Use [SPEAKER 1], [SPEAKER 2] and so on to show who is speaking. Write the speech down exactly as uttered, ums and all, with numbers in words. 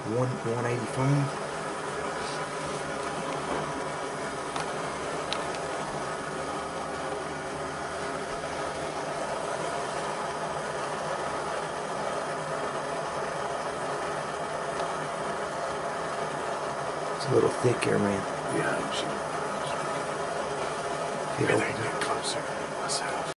[SPEAKER 1] one one eighty-five. It's a little thick here, man.
[SPEAKER 2] Yeah, I'm sure.
[SPEAKER 1] Get
[SPEAKER 2] Really
[SPEAKER 1] over
[SPEAKER 2] get closer. What's that?